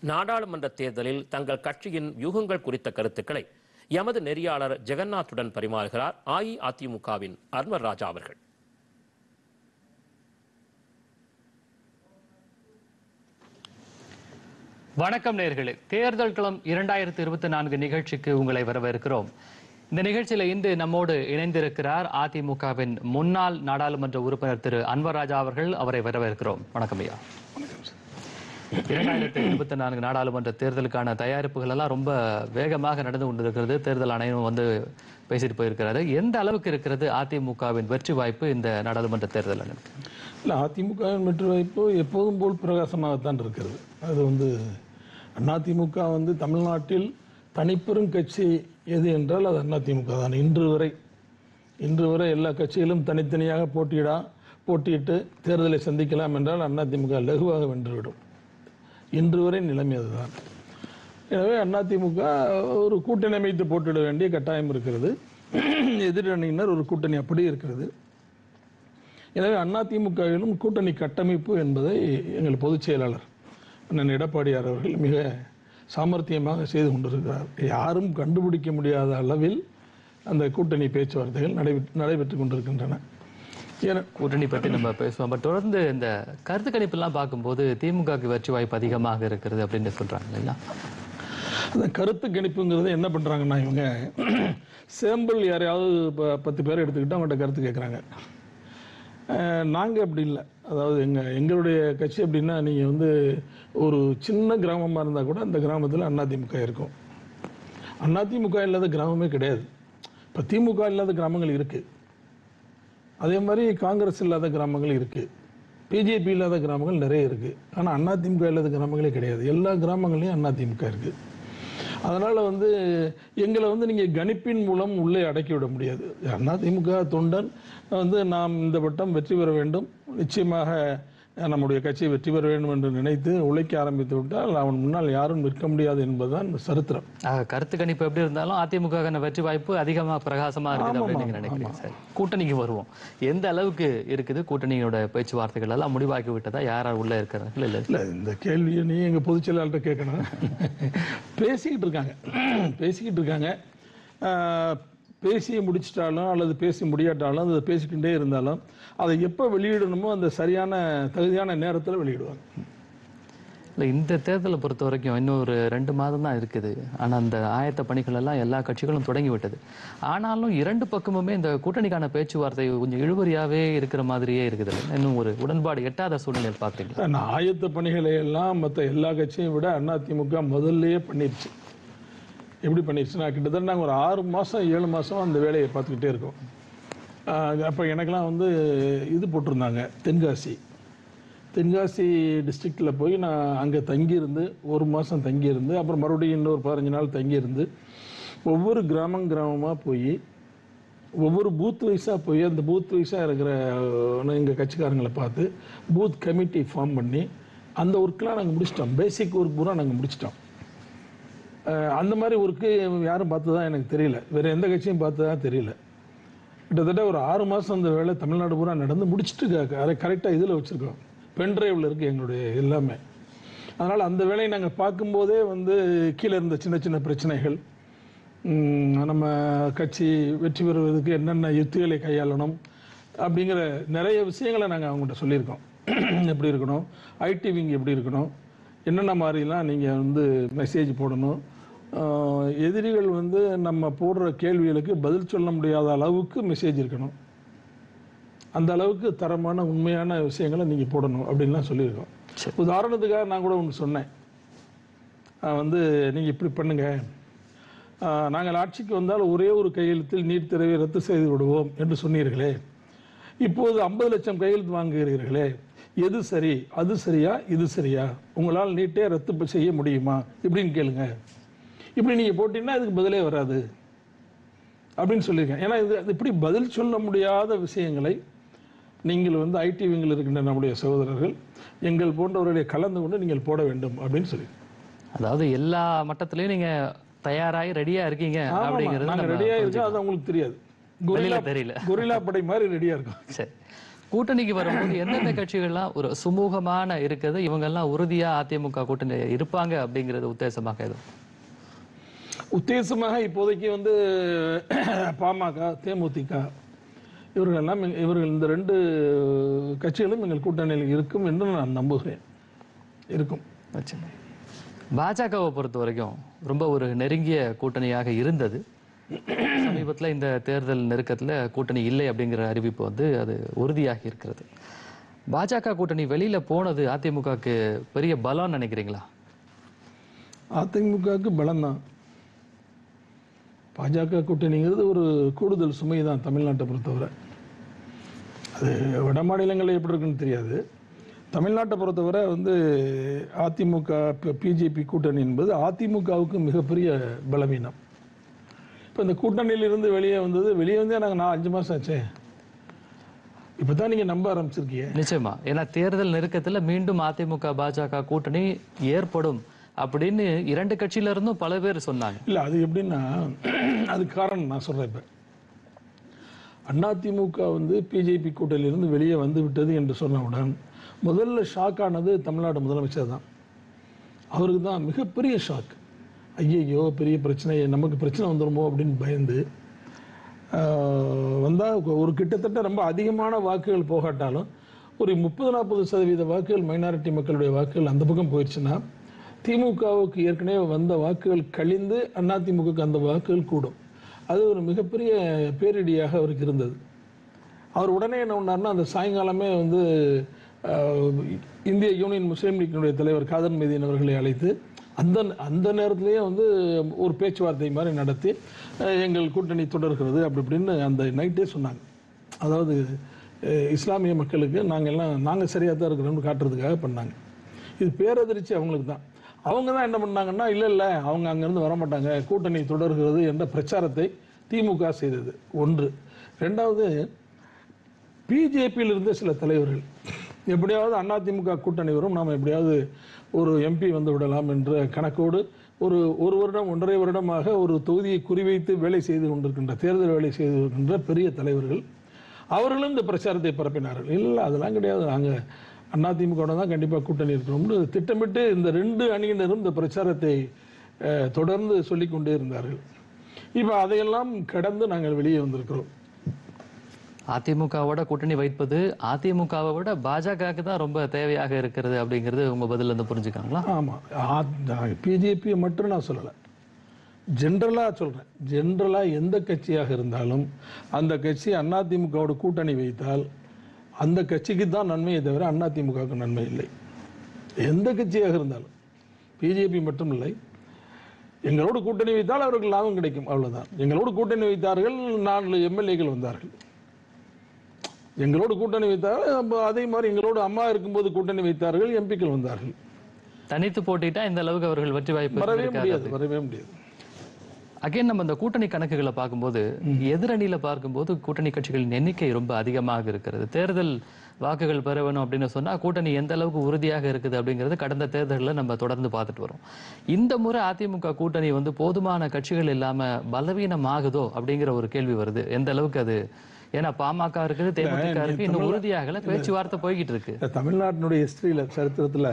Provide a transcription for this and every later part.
நாடாளுமன்ற தேர்தலில் தங்கள் கட்சியின் வியூகங்கள் குறித்த கருத்துக்களை எமது நெறியாளர் ஜெகநாத்துடன் பரிமாறுகிறார் அஇஅதிமுகவின் அன்வர் ராஜா அவர்கள். வணக்கம் நேயர்களே, தேர்தல் களம் 2024 நிகழ்ச்சிக்கு உங்களை வரவேற்கிறோம். இந்த நிகழ்ச்சியில இன்று நம்மோடு இணைந்திருக்கிறார் அதிமுகவின் முன்னாள் நாடாளுமன்ற உறுப்பினர் திரு அன்வர் ராஜா அவர்கள். அவரை வரவேற்கிறோம். வணக்கம் ஐயா. 2024 நாடாளுமன்ற தேர்தலுக்கான தயாரிப்புகள் எல்லாம் ரொம்ப வேகமாக நடந்து கொண்டிருக்கிறது. தேர்தல் ஆணையம் பேசிட்டு போயிருக்கிறாரு. எந்த அளவுக்கு இருக்கிறது அதிமுகவின் வெற்றி வாய்ப்பு இந்த நாடாளுமன்ற தேர்தல்? இல்லை, அதிமுகவின் வெற்றி வாய்ப்பு எப்போதும் போல் பிரகாசமாகத்தான் இருக்கிறது. அது அதிமுக தமிழ்நாட்டில் தனிப்பெரும் கட்சி எது என்றால் அது அதிமுக தான். இன்று வரை எல்லா கட்சிகளும் தனித்தனியாக போட்டியிட்டு தேர்தலை சந்திக்கலாம் என்றால் அதிமுக லகுவாக வென்றுவிடும். இன்று வரை நிலைமை அதுதான். எனவே அதிமுக ஒரு கூட்டணி அமைத்து போட்டியிட வேண்டிய கட்டாயம் இருக்கிறது. எதிரணியினர் ஒரு கூட்டணி அப்படி இருக்கிறது. எனவே அதிமுகவிலும் கூட்டணி கட்டமைப்பு என்பதை எங்கள் பொதுச் செயலாளர் அண்ணன் எடப்பாடியார் அவர்கள் மிக சாமர்த்தியமாக செய்து கொண்டிருக்கிறார். யாரும் கண்டுபிடிக்க முடியாத அளவில் அந்த கூட்டணி பேச்சுவார்த்தைகள் நடைபெற்று கொண்டிருக்கின்றன. கூட்டணி பற்றி நம்ம பேசுவோம். பட் தொடர்ந்து இந்த கருத்து கணிப்பெல்லாம் பார்க்கும்போது திமுகவுக்கு வெற்றி வாய்ப்பு அதிகமாக இருக்கிறது அப்படின்னு சொல்றாங்க இல்லையா? அந்த கருத்து கணிப்புங்கிறது என்ன பண்றாங்கன்னா, இவங்க சேம்பிள் யாரையாவது 10 பேர் எடுத்துக்கிட்டு அவங்கள்ட்ட கருத்து கேட்குறாங்க. நாங்கள் அப்படி இல்லை. அதாவது எங்களுடைய கட்சி அப்படின்னா, நீங்கள் ஒரு சின்ன கிராமமாக இருந்தால் கூட அந்த கிராமத்தில் அதிமுக இருக்கும். அதிமுக இல்லாத கிராமமே கிடையாது. இப்போ திமுக இல்லாத கிராமங்கள் இருக்குது. அதே மாதிரி காங்கிரஸ் இல்லாத கிராமங்கள் இருக்குது. பிஜேபி இல்லாத கிராமங்கள் நிறைய இருக்குது. ஆனால் அதிமுக இல்லாத கிராமங்களே கிடையாது. எல்லா கிராமங்களையும் அதிமுக இருக்குது. அதனால் எங்களை நீங்கள் கணிப்பின் மூலம் உள்ளே அடக்கி விட முடியாது. அதிமுக தொண்டன் நாம் இந்த வட்டம் வெற்றி பெற வேண்டும், நிச்சயமாக நம்முடைய கட்சியை வெற்றி பெற வேண்டும் என்று நினைத்து உழைக்க ஆரம்பித்து விட்டால் அவன் முன்னால் யாரும் நிற்க முடியாது என்பதுதான் சரித்திரம். கருத்து கணிப்பு எப்படி இருந்தாலும் அதிமுக வெற்றி வாய்ப்பு அதிகமாக பிரகாசமாக இருக்குது அப்படின்னு நீங்க நினைக்கிறீங்க? சார், கூட்டணிக்கு வருவோம். எந்த அளவுக்கு இருக்குது கூட்டணியோட பேச்சுவார்த்தைகள் எல்லாம் முடிவாக்கி விட்டதா? யாரார் உள்ள இருக்கிறாங்க? இல்லை, இந்த கேள்வியை நீ எங்க பொதுச் செயலாளர்கிட்ட கேட்கணும். பேசிக்கிட்டு இருக்காங்க. பேசி முடிச்சிட்டாலும் அல்லது பேசி முடியாட்டாலும் அதை பேசிக்கிட்டே இருந்தாலும் அதை எப்போ வெளியிடணுமோ அந்த சரியான தகுதியான நேரத்தில் வெளியிடுவாங்க. இல்லை, இந்த தேர்தலை பொறுத்த வரைக்கும் இன்னும் ஒரு 2 மாதம் தான் இருக்குது. ஆனால் அந்த ஆயத்த பணிகள் எல்லாம் எல்லா கட்சிகளும் தொடங்கி விட்டது. ஆனாலும் 2 பக்கமுமே இந்த கூட்டணிக்கான பேச்சுவார்த்தை கொஞ்சம் இழுபறியாகவே இருக்கிற மாதிரியே இருக்குது. இன்னும் ஒரு உடன்பாடு எட்டாத சூழ்நிலை பார்க்குறீங்க? ஆயத்த பணிகளை எல்லாம் மற்ற எல்லா கட்சியும் விட அதிமுக முதல்லையே பண்ணிடுச்சு. எப்படி பண்ணிடுச்சுன்னா, கிட்டத்தட்ட நாங்கள் ஒரு 6 மாதம் 7 மாதம் அந்த வேலையை பார்த்துக்கிட்டே இருக்கோம். அப்போ எனக்கெல்லாம் இது போட்டிருந்தாங்க, தென்காசி டிஸ்ட்ரிக்டில் போய் நான் அங்கே தங்கியிருந்து 1 மாதம் தங்கியிருந்து அப்புறம் மறுபடியும் இன்னொரு 15 நாள் தங்கியிருந்து ஒவ்வொரு கிராமமாக போய் ஒவ்வொரு பூத் வைஸாக போய் அந்த பூத் வைஸாக இருக்கிற எங்கள் கட்சிக்காரங்களை பார்த்து பூத் கமிட்டி ஃபார்ம் பண்ணி அந்த ஒர்க்கெலாம் நாங்கள் முடிச்சிட்டோம். பேசிக் ஒர்க் பூரா நாங்கள் முடிச்சிட்டோம். அந்த மாதிரி ஒர்க்கு யாரும் பார்த்து தான் எனக்கு தெரியல. வேறு எந்த கட்சியும் பார்த்து தான் தெரியல. கிட்டத்தட்ட ஒரு 6 மாதம் அந்த வேலை தமிழ்நாடு பூரா நடந்து முடிச்சுட்டு கரெக்டாக இதில் வச்சுருக்கோம். பென்ட்ரைவில் இருக்குது எங்களுடைய எல்லாமே. அதனால் அந்த வேலையை நாங்கள் பார்க்கும்போதே கீழே இருந்த சின்ன சின்ன பிரச்சனைகள், நம்ம கட்சி வெற்றி பெறுவதற்கு என்னென்ன யுத்திகளை கையாளணும் அப்படிங்கிற நிறைய விஷயங்களை நாங்கள் அவங்கள்ட்ட சொல்லியிருக்கோம். எப்படி இருக்கணும், ஐடி விங் எப்படி இருக்கணும், என்னென்ன மாதிரிலாம் நீங்கள் மெசேஜ் போடணும், எதிரிகள் நம்ம போடுற கேள்விகளுக்கு பதில் சொல்ல முடியாத அளவுக்கு மெசேஜ் இருக்கணும், அந்த அளவுக்கு தரமான உண்மையான விஷயங்களை நீங்கள் போடணும் அப்படின்லாம் சொல்லியிருக்கோம். உதாரணத்துக்காக நான் கூட ஒன்று சொன்னேன். நீங்கள் இப்படி பண்ணுங்க, நாங்கள் ஆட்சிக்கு வந்தால் ஒரே ஒரு கையெழுத்தில் நீட் தேர்வை ரத்து செய்து விடுவோம் என்று சொன்னீர்களே, இப்போது 50 லட்சம் கையெழுத்து வாங்குகிறீர்களே, எது சரி, அது சரியா இது சரியா, உங்களால் நீட்டே ரத்து செய்ய முடியுமா இப்படின்னு கேளுங்க. இப்படி நீங்கள் போட்டீங்கன்னா இதுக்கு பதிலே வராது அப்படின்னு சொல்லியிருக்கேன். ஏன்னா இது இப்படி பதில் சொல்ல முடியாத விஷயங்களை நீங்கள் ஐடி விங்கில் இருக்கின்ற நம்முடைய சகோதரர்கள் எங்கள் போன்றவர்களை கலந்து கொண்டு நீங்கள் போட வேண்டும் அப்படின்னு சொல்லி, அதாவது எல்லா மட்டத்திலையும் நீங்க தயாராகி ரெடியா இருக்கீங்க அப்படிங்கிறது ரெடியா இருக்கா, அது அவங்களுக்கு தெரியாது. தெரியல, கொரில்லா படை மாதிரி ரெடியா இருக்கும். சரி, கூட்டணிக்கு வரும்போது எந்தெந்த கட்சிகள்லாம் ஒரு சுமூகமான இருக்கிறது, இவங்கெல்லாம் உறுதியா அதிமுக கூட்டணியில இருப்பாங்க அப்படிங்கிறது உத்தேசமாக எதுவும்? உத்தேசமாக இப்போதைக்கு வந்து பாமக, தேமுதிக இவர்கள் இந்த 2 கட்சிகளும் எங்கள் கூட்டணியில் இருக்கும் என்று நான் நம்புகிறேன். இருக்கும். பாஜகவை பொறுத்த வரைக்கும் ரொம்ப ஒரு நெருங்கிய கூட்டணியாக இருந்தது. சமீபத்தில் இந்த தேர்தல் நெருக்கத்தில் கூட்டணி இல்லை அப்படிங்கிற அறிவிப்பு வந்து அது உறுதியாகி இருக்கிறது. பாஜக கூட்டணி வெளியில போனது அதிமுகவுக்கு பெரிய பலம் நினைக்கிறீங்களா? அதிமுகவுக்கு பலம் தான். பாஜக கூட்டணிங்கிறது ஒரு கூடுதல் சுமை தான் தமிழ்நாட்டை பொறுத்தவரை. அது வட மாநிலங்களில் எப்படி இருக்குன்னு தெரியாது. தமிழ்நாட்டை பொறுத்தவரை வந்து அதிமுக பிஜேபி கூட்டணி என்பது அதிமுகவுக்கு மிகப்பெரிய பலவீனம். இப்போ இந்த கூட்டணியிலிருந்து வெளியே வந்தே நாங்கள் 5 மாதம் ஆச்சே. இப்போ தான் நீங்கள் நம்ப ஆரம்பிச்சிருக்கீங்க. நிச்சயமா. ஏன்னா தேர்தல் நெருக்கத்தில் மீண்டும் அதிமுக பாஜக கூட்டணி ஏற்படும் அப்படின்னு 2 கட்சியில இருந்தும் பல பேர் சொன்னாங்க. இல்லை, அது எப்படின்னா அது காரணம் நான் சொல்கிறேன். இப்போ அதிமுக வந்து பிஜேபி கூட்டணியிலிருந்து வெளியே வந்து விட்டது என்று சொன்னவுடன் முதல்ல ஷாக் ஆனது தமிழ்நாடு முதலமைச்சர் தான். அவருக்கு தான் மிகப்பெரிய ஷாக். ஐயையோ பெரிய பிரச்சனை, நமக்கு பிரச்சனை வந்துடுமோ அப்படின்னு பயந்து வந்தால் ஒரு கிட்டத்தட்ட ரொம்ப அதிகமான வாக்குகள் போகாட்டாலும் ஒரு 30-40% வாக்குகள் மைனாரிட்டி மக்களுடைய வாக்குகள் அந்த பக்கம் போயிடுச்சுன்னா திமுகவுக்கு ஏற்கனவே வந்த வாக்குகள் கழிந்து அதிமுகவுக்கு அந்த வாக்குகள் கூடும். அது ஒரு மிகப்பெரிய பேரிடியாக அவருக்கு இருந்தது. அவர் உடனே என்ன பண்ணார்னா அந்த சாயங்காலமே வந்து இந்திய யூனியன் முஸ்லீம் லீக்கினுடைய தலைவர் காதர் மெதீன் அவர்களை அழைத்து அந்த நேரத்திலேயே வந்து ஒரு பேச்சுவார்த்தை மாதிரி நடத்தி எங்கள் கூட்டணி தொடர்கிறது அப்படி இப்படின்னு அந்த நைட்டே சொன்னாங்க. அதாவது இஸ்லாமிய மக்களுக்கு நாங்கள் சரியாக தான் இருக்கிறோம்னு காட்டுறதுக்காக பண்ணாங்க. இது பேரதிர்ச்சி அவங்களுக்கு தான். அவங்க தான் என்ன பண்ணாங்கன்னா இல்லை அவங்க அங்கேருந்து வரமாட்டாங்க, கூட்டணி தொடர்கிறது என்ற பிரச்சாரத்தை திமுக செய்தது. 1. 2வது பிஜேபியில் இருந்த சில தலைவர்கள் எப்படியாவது அதிமுக கூட்டணி வரும், நாம் எப்படியாவது ஒரு எம்பி வந்து விடலாம் என்ற கணக்கோடு ஒரு வருடம் 1.5 வருடமாக ஒரு தொகுதியை குறிவைத்து வேலை செய்து கொண்டிருக்கின்ற தேர்தல் வேலை செய்து கொண்டிருக்கின்ற பெரிய தலைவர்கள் அவர்களும் இந்த பிரச்சாரத்தை பரப்பினார்கள். இல்லை அதெல்லாம் கிடையாது, நாங்கள் அதிமுக தான் கண்டிப்பாக கூட்டணி இருக்கிறோம்னு திட்டமிட்டு இந்த 2 அணியினரும் இந்த பிரச்சாரத்தை தொடர்ந்து சொல்லிக்கொண்டே இருந்தார்கள். இப்போ அதையெல்லாம் கடந்து நாங்கள் வெளியே வந்திருக்கிறோம். அதிமுகவோட கூட்டணி வைப்பது அதிமுகவை விட பாஜகவுக்கு தான் ரொம்ப தேவையாக இருக்கிறது அப்படிங்கிறது உங்க பதில இருந்து புரிஞ்சுக்காங்களா? ஆமாம், பிஜேபி மட்டும் நான் சொல்லலை, ஜென்ரலாக சொல்கிறேன். ஜென்ரலாக எந்த கட்சியாக இருந்தாலும் அந்த கட்சி அதிமுகவோட கூட்டணி வைத்தால் அந்த கட்சிக்கு தான் நன்மையை தவிர அதிமுகவுக்கு நன்மை இல்லை. எந்த கட்சியாக இருந்தாலும், பிஜேபி மட்டும் இல்லை. எங்களோடு கூட்டணி வைத்தால் அவருக்கு லாபம் கிடைக்கும், அவ்வளவுதான். எங்களோடு கூட்டணி வைத்தார்கள், 4 எம்எல்ஏக்கள் வந்தார்கள். எங்களோடு கூட்டணி வைத்தார்கள், அதே மாதிரி எங்களோடு அம்மா இருக்கும்போது கூட்டணி வைத்தார்கள், எம்பிக்கள் வந்தார்கள். தனித்து போட்டிட்டா இந்த அளவுக்கு அவர்கள் வெற்றி வாய்ப்பு வரவே முடியாது. அகைன் நம்ம இந்த கூட்டணி கணக்குகளை பார்க்கும்போது எதிரணியில பார்க்கும்போது கூட்டணி கட்சிகளின் எண்ணிக்கை ரொம்ப அதிகமாக இருக்கிறது. தேர்தல் வாக்குகள் பெற வேணும் அப்படின்னு சொன்னா கூட்டணி எந்த அளவுக்கு உறுதியாக இருக்குது அப்படிங்கிறது கடந்த தேர்தலில் நம்ம தொடர்ந்து பார்த்துட்டு வரோம். இந்த முறை அதிமுக கூட்டணி வந்து போதுமான கட்சிகள் இல்லாம பலவீனம் ஆகுதோ அப்படிங்கிற ஒரு கேள்வி வருது. எந்த அளவுக்கு அது, ஏன்னா பாமக இருக்குது, தேமுதிக இருக்கு, இன்னும் உறுதியாகல, பேச்சுவார்த்தை போய்கிட்டு இருக்கு. தமிழ்நாட்டினுடைய ஹிஸ்டரியில சரித்திரத்துல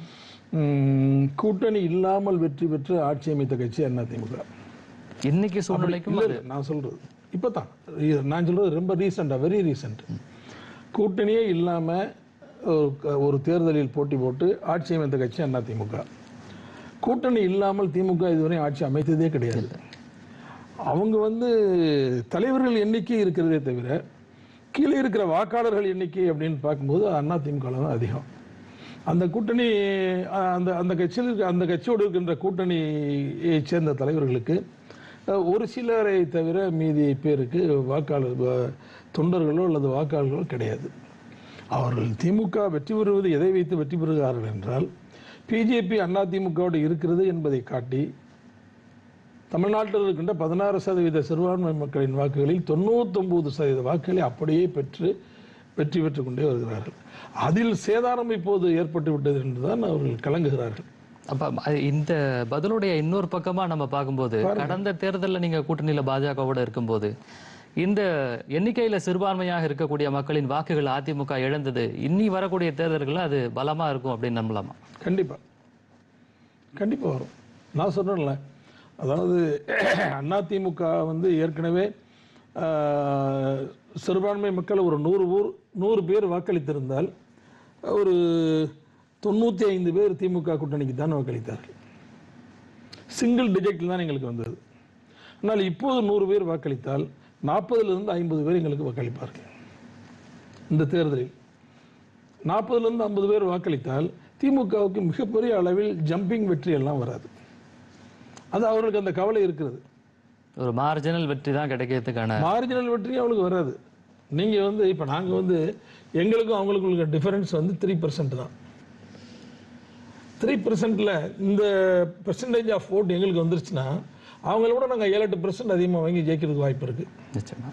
கூட்டணி இல்லாமல் வெற்றி பெற்று ஆட்சி அமைத்த கட்சி அதிமுக. இன்னைக்கு சூழ்நிலைக்கும் நான் சொல்றது இப்பதான், நான் சொல்றது ரொம்ப ரீசெண்டா, வெரி ரீசெண்ட். கூட்டணியே இல்லாம ஒரு தேர்தலில் போட்டி போட்டு ஆட்சி அமைத்த கட்சி அதிமுக. கூட்டணி இல்லாமல் திமுக இதுவரை ஆட்சி அமைத்ததே கிடையாது. அவங்க வந்து தலைவர்கள் எண்ணிக்கை இருக்கிறதே தவிர கீழே இருக்கிற வாக்காளர்கள் எண்ணிக்கை அப்படின்னு பார்க்கும்போது அதிமுக தான் அதிகம். அந்த கூட்டணி அந்த கட்சியோடு இருக்கின்ற கூட்டணியை சேர்ந்த தலைவர்களுக்கு ஒரு சிலரை தவிர மீதி பேருக்கு வாக்காளர் தொண்டர்களோ அல்லது வாக்காளர்களோ கிடையாது. அவர்கள் திமுக வெற்றி பெறுவது எதை வைத்து வெற்றி பெறுகிறார்கள் என்றால் பிஜேபி அதிமுகவோடு இருக்கிறது என்பதை காட்டி தமிழ்நாட்டில் இருக்கின்ற 16% சிறுபான்மை மக்களின் வாக்குகளில் 99% வாக்குகளை அப்படியே வெற்றி பெற்றுக் கொண்டே வருகிறார்கள். அதில் சேதாரம் இப்போது ஏற்பட்டு விட்டது என்றுதான் அவர்கள் கலங்குகிறார்கள். அப்ப இந்த பதிலுடைய இன்னொரு பக்கமா நம்ம பார்க்கும்போது கடந்த தேர்தலில் நீங்க கூட்டணியில பாஜகவோட இருக்கும்போது இந்த எண்ணிக்கையில சிறுபான்மையாக இருக்கக்கூடிய மக்களின் வாக்குகள் அதிமுக இழந்தது இன்னி வரக்கூடிய தேர்தல்கள் அது பலமா இருக்கும் அப்படின்னு நம்பலாமா? கண்டிப்பா கண்டிப்பா வரும். நான் சொல்றேன்ல, அதாவது அதிமுக வந்து ஏற்கனவே சிறுபான்மை மக்கள் ஒரு 100 பேர் வாக்களித்திருந்தால் ஒரு 95 பேர் திமுக கூட்டணிக்கு தான் வாக்களித்தார்கள். சிங்கிள் டிஜிட்டில் தான் எங்களுக்கு வந்தது. ஆனால் இப்போது 100 பேர் வாக்களித்தால் 40லிருந்து 50 பேர் எங்களுக்கு வாக்களிப்பார்கள். இந்த தேர்தலில் 40லிருந்து 50 பேர் வாக்களித்தால் திமுகவுக்கு மிகப்பெரிய அளவில் ஜம்பிங் வெற்றி எல்லாம் வராது. அது அவர்களுக்கு அந்த கவலை இருக்கிறது. ஒரு மார்ஜினல் வெற்றி தான் கிடைக்கிறதுக்கான மார்ஜினல் வெற்றி அவங்களுக்கு வராது. நீங்க வந்து இப்ப நாங்க வந்து எங்களுக்கும் அவங்களுக்கும் டிஃபரன்ஸ் வந்து 3% தான். 3%ல இந்த பெர்சன்டேஜ் ஆஃப் ஓட் எங்களுக்கு வந்துருச்சுன்னா அவங்களோட நாங்கள் 7-8% அதிகமாக வாங்கி ஜெயிக்கிறதுக்கு வாய்ப்பு இருக்கு. நிச்சயமா.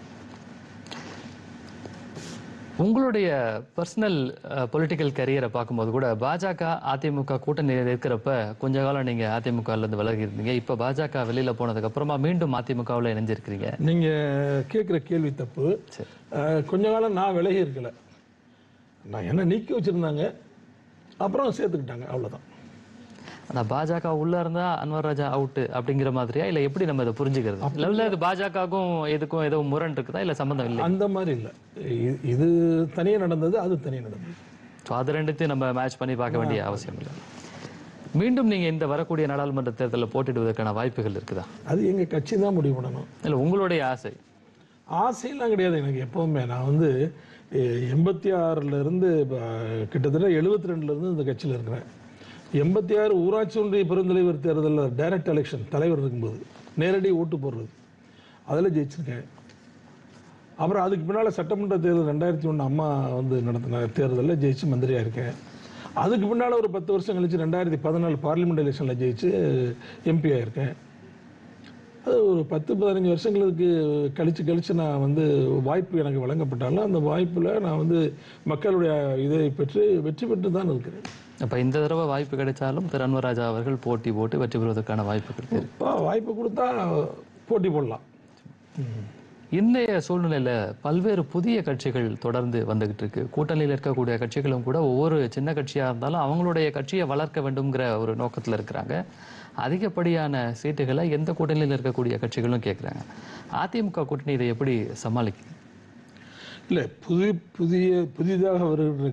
உங்களுடைய பர்சனல் பொலிட்டிக்கல் கரியரை பார்க்கும்போது கூட பாஜக அதிமுக கூட்டணியில் இருக்கிறப்ப கொஞ்ச காலம் நீங்க அதிமுகலேருந்து விலகி இருந்தீங்க. இப்போ பாஜக வெளியில போனதுக்கு அப்புறமா மீண்டும் அதிமுகவில் இணைஞ்சிருக்கிறீங்க. நீங்க கேட்குற கேள்வி தப்பு. கொஞ்ச காலம் நான் விலகி இருக்கல, நான் என்ன நீக்கி வச்சிருந்தாங்க, அப்புறம் சேர்த்துக்கிட்டாங்க, அவ்வளோதான். ஆனால் பாஜக உள்ள இருந்தா அன்வர் ராஜா அவுட் அப்படிங்கிற மாதிரியா, இல்லை எப்படி நம்ம இதை புரிஞ்சுக்கிறது? இல்லை இது பாஜகவுக்கும் இதுக்கும் ஏதோ முரண் இருக்குதா, இல்லை சம்பந்தம் இல்லை? அந்த மாதிரி இல்லை, இது தனியாக நடந்தது, அது தனியாக நடந்தது. ஸோ அது ரெண்டுத்தையும் நம்ம மேட்ச் பண்ணி பார்க்க வேண்டிய அவசியம் இல்லை. மீண்டும் நீங்க இந்த வரக்கூடிய நாடாளுமன்ற தேர்தலில் போட்டிடுவதற்கான வாய்ப்புகள் இருக்குதா? அது எங்க கட்சி தான் முடிவு பண்ணணும். இல்லை உங்களுடைய ஆசை? ஆசையெல்லாம் கிடையாது எனக்கு எப்பவுமே. நான் வந்து 86லேருந்து கிட்டத்தட்ட 72லேருந்து இந்த கட்சியில் இருக்கிறேன். 86 ஊராட்சி ஒன்றிய பெருந்தலைவர் தேர்தலில் டைரக்ட் எலெக்ஷன் தலைவர் இருக்கும்போது நேரடி ஓட்டு போடுறது, அதில் ஜெயிச்சிருக்கேன். அப்புறம் அதுக்கு பின்னால் சட்டமன்ற தேர்தல் 2001 அம்மா வந்து நடத்தின தேர்தலில் ஜெயிச்சு மந்திரியாக இருக்கேன். அதுக்கு பின்னால் ஒரு 10 வருஷம் கழிச்சு 2014 பார்லிமெண்ட் எலெக்ஷனில் ஜெயிச்சு எம்பி ஆயிருக்கேன். அது ஒரு 10-15 வருஷங்களுக்கு கழிச்சு நான் வந்து வாய்ப்பு எனக்கு வழங்கப்பட்டாலும் அந்த வாய்ப்பில் நான் வந்து மக்களுடைய இதை பெற்று வெற்றி பெற்று தான் இருக்கிறேன். அப்போ இந்த தடவை வாய்ப்பு கிடைச்சாலும் திரு அன்வர் ராஜா அவர்கள் போட்டி போட்டு வெற்றி பெறுவதற்கான வாய்ப்புகள் இருக்கு. வாய்ப்பு கொடுத்தா போட்டி போடலாம். இன்றைய சூழ்நிலையில் பல்வேறு புதிய கட்சிகள் தொடர்ந்து வந்துகிட்டு இருக்கு. கூட்டணியில் இருக்கக்கூடிய கட்சிகளும் கூட ஒவ்வொரு சின்ன கட்சியாக இருந்தாலும் அவங்களுடைய கட்சியை வளர்க்க வேண்டும்ங்கிற ஒரு நோக்கத்தில் இருக்கிறாங்க. அதிகப்படியான சீட்டுகளை எந்த கூட்டணியில் இருக்கக்கூடிய கட்சிகளும் கேட்குறாங்க. அதிமுக கூட்டணி இதை எப்படி சமாளிக்கும்? இல்லை, புதிதாக வருகிற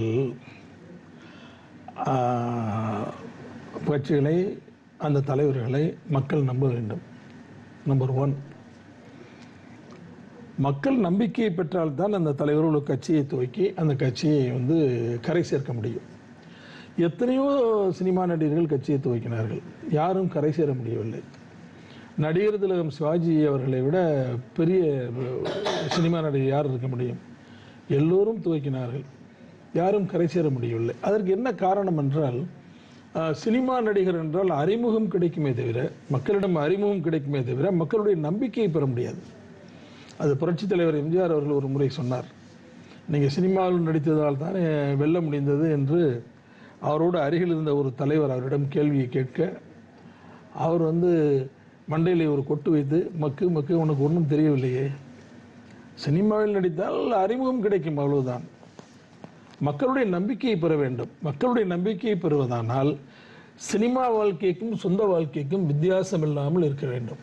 கட்சிகளை அந்த தலைவர்களை மக்கள் நம்ப வேண்டும். நம்பர் 1, மக்கள் நம்பிக்கையை பெற்றால்தான் அந்த தலைவர்கள் கட்சியை துவக்கி அந்த கட்சியை வந்து கரை சேர்க்க முடியும். எத்தனையோ சினிமா நடிகர்கள் கட்சியை துவக்கினார்கள், யாரும் கரை சேர முடியவில்லை. நடிகர் திலகம் சிவாஜி அவர்களை விட பெரிய சினிமா நடிகர் யார் இருக்க முடியும்? எல்லோரும் துவக்கினார்கள், யாரும் கரை சேர முடியவில்லை. அதற்கு என்ன காரணம் என்றால், சினிமா நடிகர் என்றால் அறிமுகம் கிடைக்குமே தவிர, மக்களிடம் அறிமுகம் கிடைக்குமே தவிர மக்களுடைய நம்பிக்கையை பெற முடியாது. அது புரட்சித் தலைவர் எம்ஜிஆர் அவர்கள் ஒரு முறை சொன்னார், நீங்கள் சினிமாவில் நடித்ததால் தான் வெல்ல முடிந்தது என்று. அவரோடு அருகில் இருந்த ஒரு தலைவர் அவரிடம் கேள்வியை கேட்க, அவர் வந்து மண்டையில் ஒரு கொட்டு வைத்து, மக்கு உனக்கு ஒன்றும் தெரியவில்லையே, சினிமாவில் நடித்தால் அறிமுகம் கிடைக்கும், அவ்வளவுதான். மக்களுடைய நம்பிக்கையை பெற வேண்டும். மக்களுடைய நம்பிக்கையை பெறுவதானால் சினிமா வாழ்க்கைக்கும் சொந்த வாழ்க்கைக்கும் வித்தியாசம் இல்லாமல் இருக்க வேண்டும்.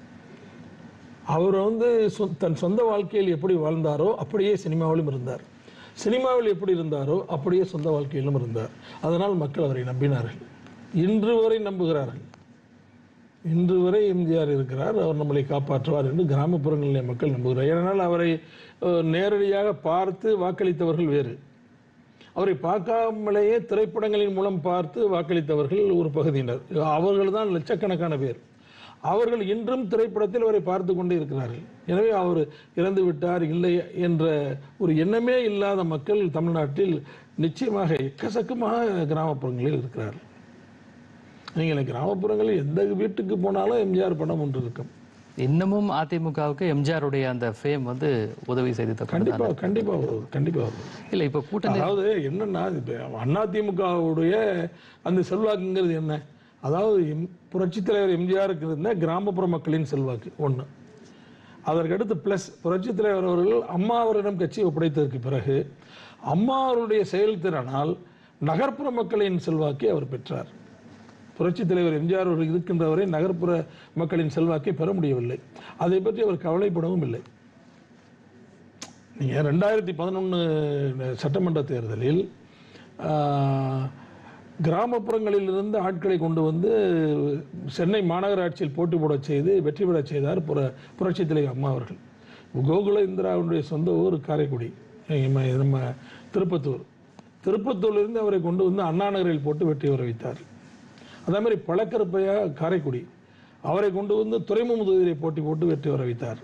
அவர் வந்து தன் சொந்த வாழ்க்கையில் எப்படி வாழ்ந்தாரோ அப்படியே சினிமாவிலும் இருந்தார், சினிமாவில் எப்படி இருந்தாரோ அப்படியே சொந்த வாழ்க்கையிலும் இருந்தார். அதனால் மக்கள் அவரை நம்பினார்கள், இன்று வரை நம்புகிறார்கள். இன்று வரை எம்ஜிஆர் இருக்கிறார், அவர் நம்மளை காப்பாற்றுவார் என்று கிராமப்புறங்களிலே மக்கள் நம்புகிறார். ஏனென்றால் அவரை நேரடியாக பார்த்து வாக்களித்தவர்கள் வேறு, அவரை பார்க்காமலேயே திரைப்படங்களின் மூலம் பார்த்து வாக்களித்தவர்கள் ஒரு பகுதியினர், அவர்கள் தான் லட்சக்கணக்கான பேர். அவர்கள் இன்றும் திரைப்படத்தில் அவரை பார்த்து கொண்டே இருக்கிறார்கள். எனவே அவர் இறந்து விட்டார் இல்லை என்ற ஒரு எண்ணமே இல்லாத மக்கள் தமிழ்நாட்டில் நிச்சயமாக எக்கச்சக்கமாக கிராமப்புறங்களில் இருக்கிறார்கள். நீங்கள் கிராமப்புறங்களில் எந்த வீட்டுக்கு போனாலும் எம்ஜிஆர் படம் ஒன்று இருக்கும். இன்னமும் அதிமுகவுக்கு எம்ஜிஆருடைய அந்த ஃபேம் வந்து உதவி செய்து கண்டிப்பா இல்லை. இப்போ கூட்டணி அதாவது என்னன்னா, அதிமுகவுடைய அந்த செல்வாக்குங்கிறது என்ன? அதாவது புரட்சித் தலைவர் எம்ஜிஆருக்கு இருந்த கிராமப்புற மக்களின் செல்வாக்கு ஒன்று. அதற்கடுத்து ப்ளஸ் புரட்சித் தலைவர் அவர்கள் அம்மா அவரிடம் கட்சியை ஒப்படைத்ததற்கு பிறகு அம்மா அவருடைய செயல்திறனால் நகர்ப்புற மக்களின் செல்வாக்கை அவர் பெற்றார். புரட்சித் தலைவர் எம்ஜிஆர் அவர்கள் இருக்கின்றவரை நகர்ப்புற மக்களின் செல்வாக்கை பெற முடியவில்லை. அதை பற்றி அவர் கவலைப்படவும் இல்லை. நீங்கள் 2011 சட்டமன்ற தேர்தலில் கிராமப்புறங்களிலிருந்து ஆட்களை கொண்டு வந்து சென்னை மாநகராட்சியில் போட்டி போட செய்து வெற்றி பெற செய்தார் புரட்சித் தலைவர் அம்மா அவர்கள். கோகுல இந்திராவுடைய சொந்த ஊர் காரைக்குடி, நம்ம திருப்பத்தூரிலிருந்து அவரை கொண்டு வந்து அண்ணா நகரில் போட்டு வெற்றி பெற வைத்தார். அதே மாதிரி பழக்கருப்பையா காரைக்குடி, அவரை கொண்டு வந்து துறைமுகத்தில் போட்டி போட்டு வெற்றி பெற வைத்தார்.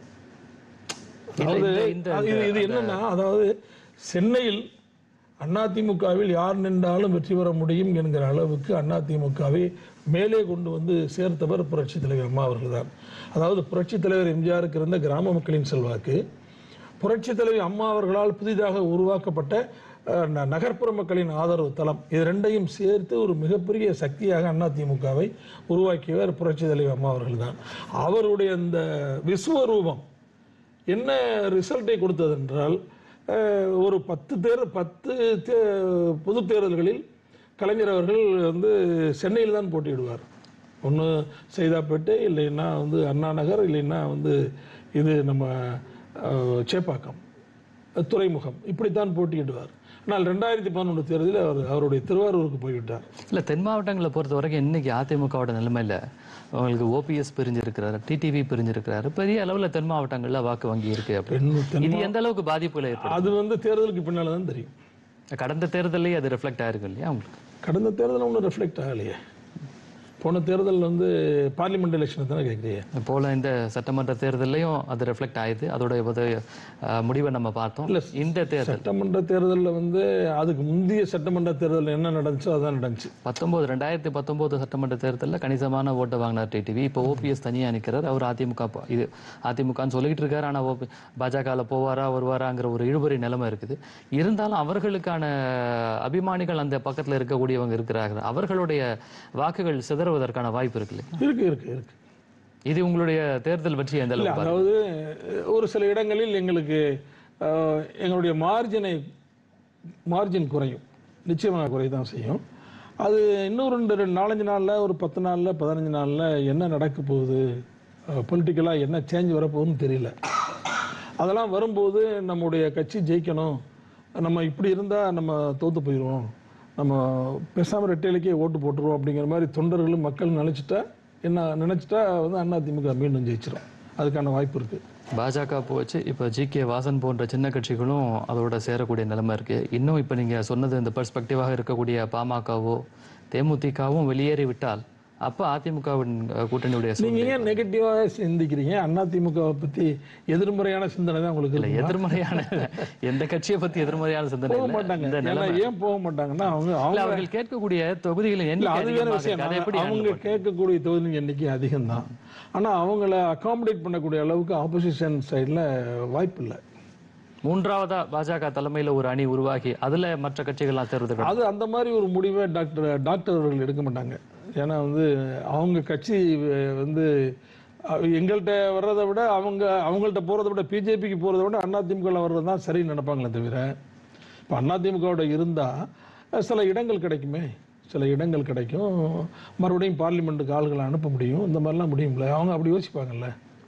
அதாவது இது என்னன்னா, அதாவது சென்னையில் அதிமுகவில் யார் நின்றாலும் வெற்றி பெற முடியும் என்கிற அளவுக்கு அதிமுகவை மேலே கொண்டு வந்து சேர்த்தவர் புரட்சித் தலைவர் அம்மா அவர்கள் தான். அதாவது புரட்சித் தலைவர் எம்ஜிஆருக்கு இருந்த கிராம மக்களின் செல்வாக்கு, புரட்சித் தலைவர் அம்மா அவர்களால் புதிதாக உருவாக்கப்பட்ட நகர்ப்புற மக்களின் ஆதரவு தளம், இது ரெண்டையும் சேர்த்து ஒரு மிகப்பெரிய சக்தியாக அதிமுகவை உருவாக்கியவர் புரட்சித் தலைவர் அம்மா அவர்கள் தான். அவருடைய அந்த விஸ்வரூபம் என்ன ரிசல்ட்டை கொடுத்தது என்றால், ஒரு 10 பொது தேர்தல்களில் கலைஞர் அவர்கள் வந்து சென்னையில் தான் போட்டியிடுவார். ஒன்று சைதாப்பேட்டை, இல்லைன்னா வந்து அண்ணா நகர், இல்லைன்னா வந்து இது நம்ம சேப்பாக்கம் துறைமுகம், இப்படித்தான் போட்டியிடுவார். ஆனால் 2011 தேர்தலில் அவருடைய திருவாரூருக்கு போய்விட்டார். இல்லை, தென் மாவட்டங்களை பொறுத்த வரைக்கும் இன்னைக்கு அதிமுகவோட நிலைமையில் அவங்களுக்கு ஓபிஎஸ் பிரிஞ்சிருக்கிறாரு, டிடிவி பிரிஞ்சிருக்கிறாரு, பெரிய அளவில் தென் மாவட்டங்களில் வாக்கு வங்கி இருக்கு. அப்படின்னு இது எந்த அளவுக்கு பாதிப்புகளை ஏற்படும்? அது வந்து தேர்தலுக்கு பின்னால் தான் தெரியும். கடந்த தேர்தலே அது ரிஃப்ளெக்ட் ஆயிருக்கு இல்லையா உங்களுக்கு? கடந்த தேர்தல் ஒன்றும் ரிஃப்ளெக்ட் ஆகலையே. போன தேர்தல் வந்து பார்லிமெண்ட் எலெக்ஷன் தானே கேட்குறீங்க. போல இந்த சட்டமன்ற தேர்தலையும் அது ரிஃப்ளெக்ட் ஆயிடுது. அதோடைய முடிவை நம்ம பார்த்தோம். இல்லை, இந்த தேர்தல் சட்டமன்ற தேர்தலில் வந்து அதுக்கு முந்தைய சட்டமன்ற தேர்தலில் என்ன நடந்துச்சோ அதான் நடந்துச்சு. 2019 சட்டமன்ற தேர்தலில் கணிசமான ஓட்டை வாங்கினார் டிடிவி. இப்போ ஓபிஎஸ் தனியாக நிற்கிறார். அவர் அதிமுகன்னு சொல்லிட்டு இருக்காரு. ஆனால் பாஜகவில் போவாரா வருவாராங்கிற ஒரு இழுபறி நிலைமை இருக்குது. இருந்தாலும் அவர்களுக்கான அபிமானிகள் அந்த பக்கத்தில் இருக்கக்கூடியவங்க இருக்கிறார்கள். அவர்களுடைய வாக்குகள் சிதறுவதற்கான வாய்ப்பு இருக்கு. இது உங்களுடைய தேர்தல் பற்றி எந்த அளவுக்கு? அதாவது ஒரு சில இடங்களில் எங்களுடைய மார்ஜின் குறையும், நிச்சயமாக குறைதான் செய்யும். அது இன்னும் 4-5 நாளில், ஒரு 10 நாளில், 15 நாளில் என்ன நடக்க போகுது, பொலிட்டிக்கலாக என்ன சேஞ்ச் வரப்போகுதுன்னு தெரியல. அதெல்லாம் வரும்போது நம்முடைய கட்சி ஜெயிக்கணும், நம்ம இப்படி இருந்தால் நம்ம தோற்று போயிடுவோம், நம்ம பேசாமல் ரெட்டையிலேயே ஓட்டு போட்டுருவோம் அப்படிங்கிற மாதிரி தொண்டர்களும் மக்கள் நினச்சிட்டா வந்து அதிமுக மீண்டும் ஜெயிச்சிடும். அதுக்கான வாய்ப்பு இருக்குது. பாஜக போச்சு, இப்போ ஜி.கே. வாசன் போன்ற சின்ன கட்சிகளும் அதோட சேரக்கூடிய நிலைமை இருக்குது. இன்னும் இப்போ நீங்கள் சொன்னது இந்த பெர்ஸ்பெக்டிவாக இருக்கக்கூடிய பாமகவோ தேமுதிகவும் வெளியேறி விட்டால் அப்போ அதிமுகவின் கூட்டணியுடைய நீங்க ஏன் நெகட்டிவாக சிந்திக்கிறீங்க? அதிமுகவை பற்றி எதிர்மறையான சிந்தனை தான் உங்களுக்கு இல்லை. எதிர்மறையான எந்த கட்சியை பற்றி எதிர்மறையான சிந்தனை போக மாட்டாங்க. ஏன் போக மாட்டாங்கன்னா அவர்கள் கேட்கக்கூடிய தொகுதிகளின் எண்ணிக்கை, அது வேற விஷயம். அவங்க கேட்கக்கூடிய தொகுதிகளின் எண்ணிக்கை அதிகம்தான். ஆனால் அவங்கள அகாமடேட் பண்ணக்கூடிய அளவுக்கு ஆப்போசிஷன் சைடில் வாய்ப்பு இல்லை. மூன்றாவதா பாஜக தலைமையில் ஒரு அணி உருவாகி அதுல மற்ற கட்சிகள்லாம் தேர்வு, அது அந்த மாதிரி ஒரு முடிவை டாக்டர் அவர்கள் எடுக்க மாட்டாங்க. ஏன்னா வந்து அவங்க கட்சி வந்து எங்கள்கிட்ட வர்றதை விட அவங்கள்ட்ட போகிறத விட பிஜேபிக்கு போகிறத விட அதிமுகவில் வர்றது தான் சரின்னு நினைப்பாங்களே தவிர, இப்போ அதிமுகவோட இருந்தால் சில இடங்கள் கிடைக்குமே, சில இடங்கள் கிடைக்கும், மறுபடியும் பார்லிமெண்ட்டுக்கு ஆளுகளை அனுப்ப முடியும், இந்த மாதிரிலாம் முடியும்ல. அவங்க அப்படி யோசிப்பாங்கல்ல.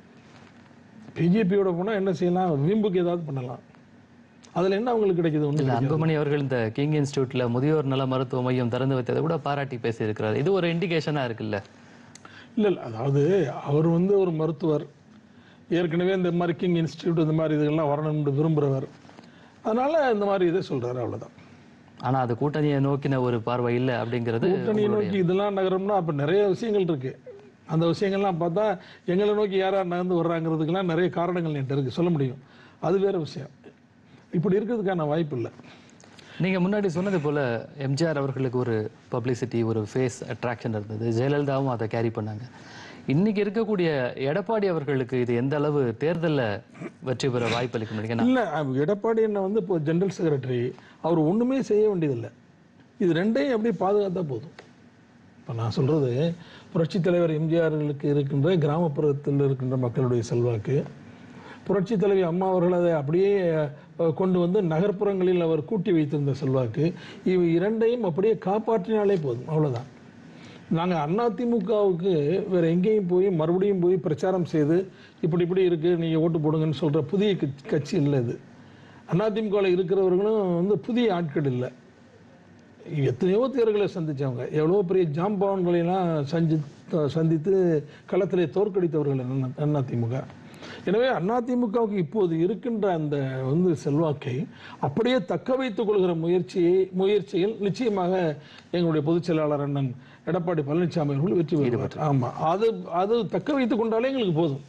பிஜேபியோட போனால் என்ன செய்யலாம், வீம்புக்கு ஏதாவது பண்ணலாம், அதில் என்ன அவங்களுக்கு கிடைக்குது? ஒன்று அன்புமணி அவர்கள் இந்த கிங் இன்ஸ்டியூட்ல முதியோர் நல மருத்துவ மையம் திறந்து வைத்ததை கூட பாராட்டி பேசியிருக்கிறார். இது ஒரு இண்டிகேஷனாக இருக்குல்ல? இல்லை, அதாவது அவர் வந்து ஒரு மருத்துவர், ஏற்கனவே இந்த மாதிரி கிங் இன்ஸ்டியூட் இந்த மாதிரி இதுகள்லாம் வரணும்னு விரும்புகிறவர், அதனால இந்த மாதிரி இதை சொல்கிறாரு, அவ்வளோதான். ஆனால் அது கூட்டணியை நோக்கின ஒரு பார்வை இல்லை அப்படிங்கிறது. கூட்டணியை நோக்கி இதெல்லாம் நகரம்னா அப்போ நிறைய விஷயங்கள் இருக்குது. அந்த விஷயங்கள்லாம் பார்த்தா எங்களை நோக்கி யாரார் நகர்ந்து வர்றாங்கிறதுக்கெல்லாம் நிறைய காரணங்கள் என்கிட்ட இருக்குது, சொல்ல முடியும். அது வேறு விஷயம். இப்படி இருக்கிறதுக்கான வாய்ப்பு இல்லை. நீங்கள் முன்னாடி சொன்னது போல் எம்ஜிஆர் அவர்களுக்கு ஒரு பப்ளிசிட்டி, ஒரு ஃபேஸ் அட்ராக்ஷன் இருந்தது. ஜெயலலிதாவும் அதை கேரி பண்ணாங்க. இன்னைக்கு இருக்கக்கூடிய எடப்பாடி அவர்களுக்கு இது எந்த அளவு தேர்தலில் வெற்றி பெற வாய்ப்பு அளிக்க முடியும்? இல்லை, எடப்பாடி என்ன வந்து இப்போ ஜெனரல் செக்ரட்டரி, அவர் ஒன்றுமே செய்ய வேண்டியதில்லை. இது ரெண்டையும் அப்படியே பாதுகாத்தா போதும். இப்போ நான் சொல்கிறது, புரட்சித் தலைவர் எம்ஜிஆர்களுக்கு இருக்கின்ற கிராமப்புறத்தில் இருக்கின்ற மக்களுடைய செல்வாக்கு, புரட்சி தலைவி அம்மா அவர்கள் அதை அப்படியே கொண்டு வந்து நகர்ப்புறங்களில் அவர் கூட்டி வைத்திருந்த செல்வாக்கு, இவை இரண்டையும் அப்படியே காப்பாற்றினாலே போதும், அவ்வளோதான். நாங்கள் அதிமுகவுக்கு வேறு எங்கேயும் போய் மறுபடியும் போய் பிரச்சாரம் செய்து இப்படி இப்படி இருக்குது நீங்கள் ஓட்டு போடுங்கன்னு சொல்கிற புதிய கட்சி இல்லை இது. அதிமுகவில் இருக்கிறவர்களும் வந்து புதிய ஆட்கள் இல்லை. எத்தனையோ தேர்தல்களை சந்தித்தவங்க, எவ்வளோ பெரிய ஜாம்பவான்களையெல்லாம் சந்தித்து களத்திலே தோற்கடித்தவர்கள் அதிமுக. எனவே அதிமுகவுக்கு இப்போது இருக்கின்ற அந்த வந்து செல்வாக்கை அப்படியே தக்க வைத்துக் கொள்கிற முயற்சியில் நிச்சயமாக எங்களுடைய பொதுச் செயலாளர் அண்ணன் எடப்பாடி பழனிசாமி அவர்கள் வெற்றி பெறுவார். ஆமா, அது தக்க வைத்துக் கொண்டாலே எங்களுக்கு போதும்.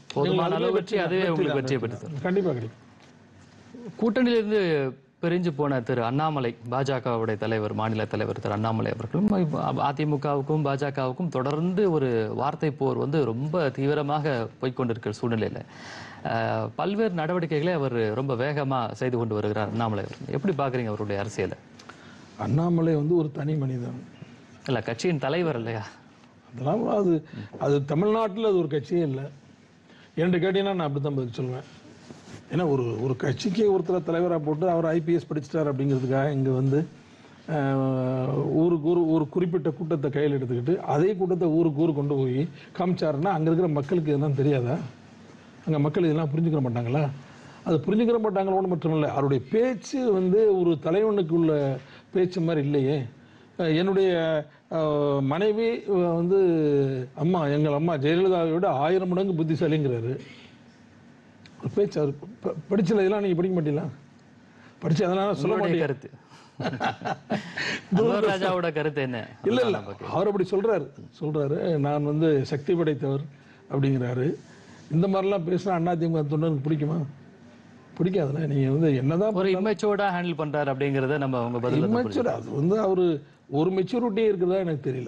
கண்டிப்பா கிடைக்கும். கூட்டணியிலிருந்து பிரிஞ்சு போன திரு அண்ணாமலை, பாஜகவுடைய தலைவர், மாநில தலைவர் திரு அண்ணாமலை அவர்களும் அதிமுகவுக்கும் பாஜகவுக்கும் தொடர்ந்து ஒரு வார்த்தை போர் வந்து ரொம்ப தீவிரமாக போய்கொண்டிருக்கிற சூழ்நிலையில பல்வேறு நடவடிக்கைகளை அவர் ரொம்ப வேகமா செய்து கொண்டு வருகிறார் அண்ணாமலை அவர்கள். எப்படி பாக்குறீங்க அவருடைய அரசியலை? அண்ணாமலை வந்து ஒரு தனி மனிதன் இல்ல, கட்சியின் தலைவர் இல்லையா? அதெல்லாம் அது தமிழ்நாட்டில் அது ஒரு கட்சியே இல்லை. என்று கேட்டீங்கன்னா நான் அப்படித்தான் பதில் சொல்லுவேன். ஏன்னா ஒரு கட்சிக்கு ஒருத்தர் தலைவராக போட்டு அவர் ஐபிஎஸ் படிச்சிட்டார் அப்படிங்கிறதுக்காக இங்கே வந்து ஊருக்கு ஒரு குறிப்பிட்ட கூட்டத்தை கையில் எடுத்துக்கிட்டு அதே கூட்டத்தை ஊருக்கு கொண்டு போய் காமிச்சாருன்னா அங்கே இருக்கிற மக்களுக்கு இதெல்லாம் தெரியாதா? அங்கே மக்கள் இதெல்லாம் புரிஞ்சுக்கிற மாட்டாங்களா? அது புரிஞ்சுக்கிற மாட்டாங்களோன்னு மட்டும் இல்லை, அவருடைய பேச்சு வந்து ஒரு தலைவனுக்கு உள்ள பேச்சு மாதிரி இல்லையே. என்னுடைய மனைவி வந்து எங்கள் அம்மா ஜெயலலிதாவை விட 1000 மடங்கு புத்திசாலிங்கிறாரு. பேச்சு அவர் படிச்சல இதெல்லாம் நீங்க படிக்க மாட்டீங்களா? படிச்சு அதனால சொல்ல மாட்டேன். கருத்து ராஜாவோட கருத்து என்ன? இல்ல அவர் அப்படி சொல்றாரு நான் வந்து சக்தி படைத்தவர் அப்படிங்கிறாரு. இந்த மாதிரிலாம் பேசினா அதிமுக தொண்டனுக்கு பிடிக்குமா? பிடிக்காதுல்ல. நீங்க வந்து என்னதான் ஒரு இம்மெச்சூர்டா ஹேண்டில் பண்றாரு அப்படிங்கறத நம்ம உங்க பதில் இம்மெச்சூர், அது வந்து அவரு ஒரு மெச்சூரிட்டி இருக்கிறதா எனக்கு தெரியல.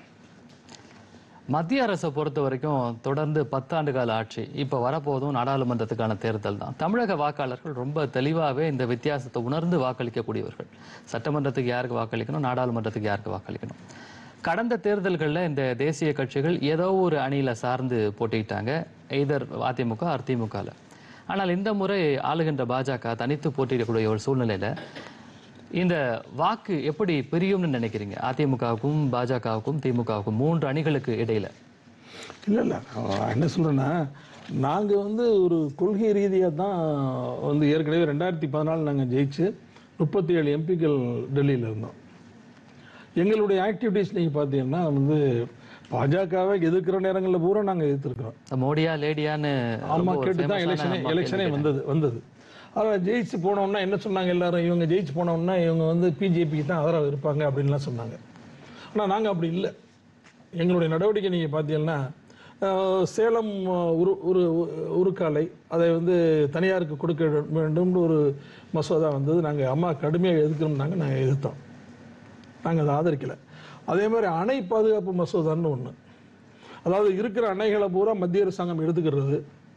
மத்திய அரசை பொறுத்த வரைக்கும் தொடர்ந்து 10 ஆண்டு கால ஆட்சி, இப்ப வரப்போதும் நாடாளுமன்றத்துக்கான தேர்தல் தான். தமிழக வாக்காளர்கள் ரொம்ப தெளிவாகவே இந்த வித்தியாசத்தை உணர்ந்து வாக்களிக்கக்கூடியவர்கள். சட்டமன்றத்துக்கு யாருக்கு வாக்களிக்கணும், நாடாளுமன்றத்துக்கு யாருக்கு வாக்களிக்கணும். கடந்த தேர்தல்களில் இந்த தேசிய கட்சிகள் ஏதோ ஒரு அணியில சார்ந்து போட்டிக்கிட்டாங்க, எய்தர் அதிமுக ஆர் திமுக. ஆனால் இந்த முறை ஆளுகின்ற பாஜக தனித்து போட்டியிடக்கூடிய ஒரு சூழ்நிலையில இந்த வாக்கு எப்படி பிரியும்னு நினைக்கிறீங்க? அதிமுகவுக்கும் பாஜகவுக்கும் திமுகவுக்கும் 3 அணிகளுக்கு இடையில. இல்ல என்ன சொல்றேன்னா, நாங்க வந்து ஒரு கொள்கை ரீதியாக தான் வந்து ஏற்கனவே 2014 நாங்கள் ஜெயிச்சு 37 எம்பிக்கள் டெல்லியில் இருந்தோம். எங்களுடைய ஆக்டிவிட்டிஸ் நீங்க பார்த்தீங்கன்னா வந்து பாஜகவை எதிர்க்கிற நேரங்களில் பூரா நாங்கள் எதிர்த்திருக்கிறோம். மோடியா லேடியான்னு ஆமா கேட்டு தான் எலெக்ஷனே வந்தது. ஆனால் ஜெயிச்சு போனோம்னா என்ன சொன்னாங்க எல்லாரும், இவங்க ஜெயிச்சு போனோம்னா இவங்க வந்து பிஜேபிக்கு தான் ஆதரவு இருப்பாங்க அப்படின்லாம் சொன்னாங்க. ஆனால் நாங்கள் அப்படி இல்லை. எங்களுடைய நடவடிக்கை நீங்கள் பார்த்தீங்கன்னா, சேலம் உருக்காலை அதை வந்து தனியாருக்கு கொடுக்க வேண்டும்னு ஒரு மசோதா வந்தது. நாங்கள் அம்மா கடுமையாக எதிர்க்கணும்னாங்க, நாங்கள் எதிர்த்தோம். நாங்கள் அதை ஆதரிக்கலை. அதே மாதிரி அணை பாதுகாப்பு மசோதான்னு ஒன்று, அதாவது இருக்கிற அணைகளை பூரா மத்திய அரசாங்கம் எடுத்துக்கிறது,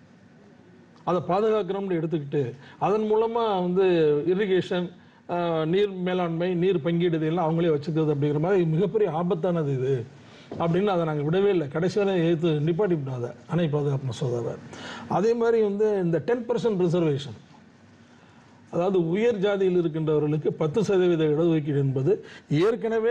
அதை பாதுகாக்கணும்னு எடுத்துக்கிட்டு அதன் மூலமாக வந்து இரிகேஷன், நீர் மேலாண்மை, நீர் பங்கீடு எல்லாம் அவங்களே வச்சுக்கிறது அப்படிங்கிற மாதிரி மிகப்பெரிய ஆபத்தானது இது அப்படின்னு அதை நாங்கள் விடவே இல்லை. கடைசி வரை எடுத்து நிப்பாட்டி விட்டோம் அதை, அணை பாதுகாப்பு மசோதாவை. அதே மாதிரி வந்து இந்த 10% ரிசர்வேஷன், அதாவது உயர் ஜாதியில் இருக்கின்றவர்களுக்கு 10% இடஒதுக்கீடு என்பது ஏற்கனவே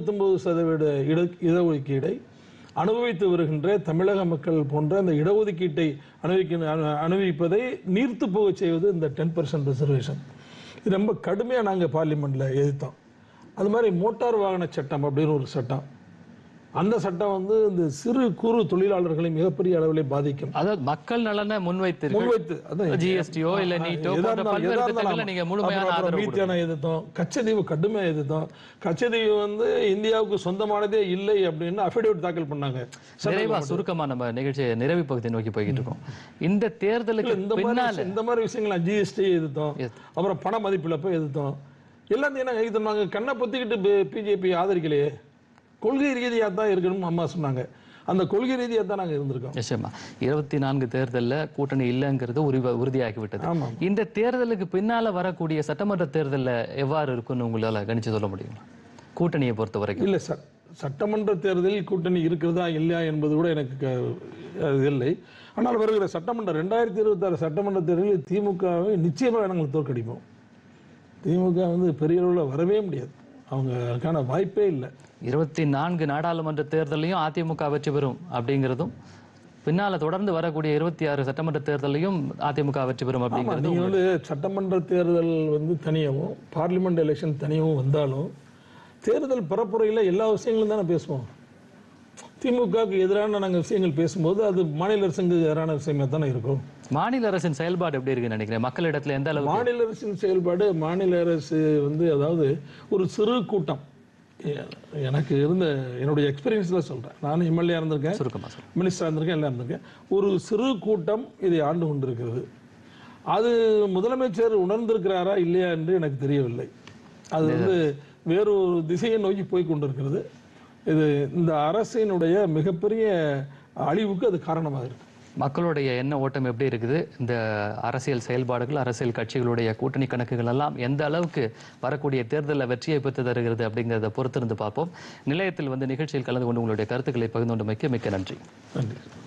69% இடஒதுக்கீடை அனுபவித்து வருகின்ற தமிழக மக்கள் போன்ற அந்த இடஒதுக்கீட்டை அனுபவிப்பதை நீர்த்து போக செய்வது இந்த 10% ரிசர்வேஷன். இது ரொம்ப கடுமையாக நாங்கள் பார்லிமெண்ட்ல எதிர்த்தோம். அது மாதிரி மோட்டார் வாகன சட்டம் அப்படின்னு ஒரு சட்டம், அந்த சட்டம் வந்து இந்த சிறு குறு தொழிலாளர்களை மிகப்பெரிய அளவில் பாதிக்கும். அதாவது மக்கள் நலனை முன்வைத்து ஜிஎஸ்டியோ இல்ல நீட்டோ மீத்தியான எதிர்த்தோம். கச்சதீவு கடுமையாக எதிர்த்தோம். கச்சதீவு வந்து இந்தியாவுக்கு சொந்தமானதே இல்லை அப்படின்னு அபிடேவிட் தாக்கல் பண்ணாங்க. சுருக்கமா நம்ம நிகழ்ச்சியை நிறைவு பகுதியை நோக்கி போய்கிட்டு இருக்கோம். இந்த தேர்தலுக்கு இந்த மாதிரி விஷயங்கள் ஜிஎஸ்டி எதிர்த்தோம், அப்புறம் பண மதிப்பிழப்பை எதிர்த்தோம். எல்லாத்தையும் நாங்கள் எதிர்த்தோம். நாங்கள் கண்ணை பொத்திக்கிட்டு பிஜேபி ஆதரிக்கலையே, கொள்கை ரீதியாக தான் இருக்கணும் அம்மா சொன்னாங்க. அந்த கொள்கை ரீதியாக தான் நாங்கள் இருந்திருக்கோம். நிச்சயமா 24 தேர்தலில் கூட்டணி இல்லைங்கிறது உறுதியாகிவிட்டது. இந்த தேர்தலுக்கு பின்னால வரக்கூடிய சட்டமன்ற தேர்தலில் எவ்வாறு இருக்குன்னு உங்களால கணிச்சு சொல்ல முடியும் கூட்டணியை பொறுத்த வரைக்கும்? இல்லை சார், சட்டமன்ற தேர்தலில் கூட்டணி இருக்கிறதா இல்லையா என்பது கூட எனக்கு அது இல்லை. ஆனால் வருகிற சட்டமன்ற 2026 சட்டமன்ற தேர்தலில் திமுகவை நிச்சயமாக நாங்கள் தோற்கடிப்போம். திமுக வந்து பெரிய அளவில் வரவே முடியாது, அவங்களுக்கான வாய்ப்பே இல்லை. 24 நாடாளுமன்ற தேர்தலையும் அதிமுக வெற்றி பெறும் அப்படிங்கிறதும், பின்னால தொடர்ந்து வரக்கூடிய 26 சட்டமன்ற தேர்தலையும் அதிமுக வெற்றி பெறும் அப்படிங்கிறது. நீங்க வந்து சட்டமன்ற தேர்தல் வந்து தனியாகவும் பார்லிமெண்ட் எலெக்ஷன் தனியாகவும் வந்தாலும் தேர்தல் பரப்புரையில் எல்லா விஷயங்களும் தானே பேசுவோம். திமுகவுக்கு எதிரான நாங்கள் விஷயங்கள் பேசும்போது அது மாநில அரசுக்கு எதிரான விஷயமா தானே இருக்கும். மாநில அரசின் செயல்பாடு எப்படி இருக்குன்னு நினைக்கிறேன்? மக்களிடத்துல எந்த அளவு மாநில அரசின் செயல்பாடு? மாநில அரசு வந்து அதாவது ஒரு சிறு கூட்டம், எனக்கு இருந்த என்னுடைய எக்ஸ்பீரியன்ஸில் சொல்கிறேன். நான் எம்எல்ஏ இருந்திருக்கேன், மினிஸ்டராக இருந்திருக்கேன், எல்லாம் இருந்திருக்கேன். ஒரு சிறு கூட்டம் இதை ஆண்டு கொண்டிருக்கிறது. அது முதலமைச்சர் உணர்ந்திருக்கிறாரா இல்லையா என்று எனக்கு தெரியவில்லை. அது வந்து வேறொரு திசையை நோக்கி போய் கொண்டிருக்கிறது. இது இந்த அரசினுடைய மிகப்பெரிய அழிவுக்கு அது காரணமாக இருக்கு. மக்களுடைய எண்ண ஓட்டம் எப்படி இருக்குது? இந்த அரசியல் செயல்பாடுகள், அரசியல் கட்சிகளுடைய கூட்டணி கணக்குகள் எல்லாம் எந்த அளவுக்கு வரக்கூடிய தேர்தலில் வெற்றியை பெற்று தருகிறது அப்படிங்கிறத பொறுத்திருந்து பார்ப்போம். நிலையத்தில் வந்து நிகழ்ச்சியில் கலந்து கொண்டு உங்களுடைய கருத்துக்களை பகிர்ந்து கொண்டமைக்கு மிக்க நன்றி. நன்றி.